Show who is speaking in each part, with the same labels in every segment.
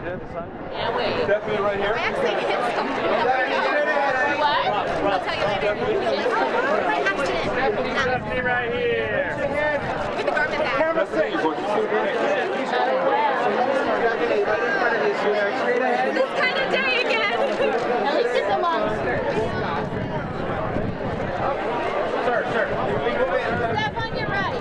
Speaker 1: there, the sign?
Speaker 2: Yeah, wait.
Speaker 1: Definitely right here.
Speaker 2: I actually hit something. What? I'll tell you later. By accident.
Speaker 3: Stefanie right here.
Speaker 2: With the garment bag.
Speaker 1: Camera safe.
Speaker 2: This kind of day again. At least it's a monster.
Speaker 3: Sir.
Speaker 2: Step on your right.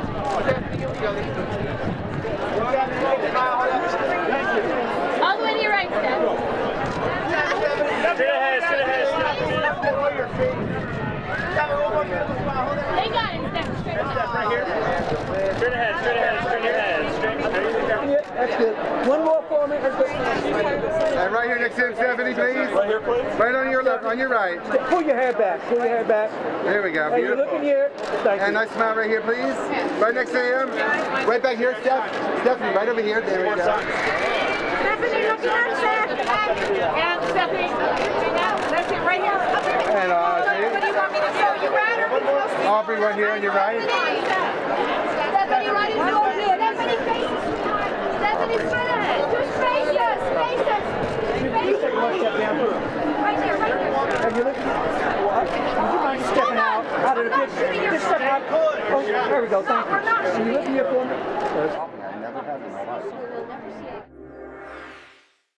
Speaker 2: All the way to your right, Steph.
Speaker 3: Straight ahead,
Speaker 2: They got it, Steph. Straight ahead.
Speaker 3: right here. Straight ahead.
Speaker 4: That's good. One more for me.
Speaker 5: And right here next to him, Stefanie, please.
Speaker 1: Right here, please.
Speaker 5: Right on your left, on your right.
Speaker 4: Pull your hair back.
Speaker 5: There we go.
Speaker 4: Hey, you're
Speaker 5: Beautiful.
Speaker 4: looking here. Thank
Speaker 5: And
Speaker 4: you.
Speaker 5: nice smile right here, please. Right next to him. Right back here, Stefanie, right over here. There we go.
Speaker 2: Stefanie, looking at Steph. And Stefanie. That's it, right here.
Speaker 5: And
Speaker 2: What do you want me to do? You right or close?
Speaker 5: Aubrey right here on your right.
Speaker 2: Stephanie, right in front of you. Stephanie, face. Stephanie, straight ahead. Just face us. Face us. Face us. Right there, right there.
Speaker 4: Have you looked? Would you mind stepping out of the picture? Just step out. Oh, there we go. Thank you. Are you looking here for me?
Speaker 5: I never have in my life.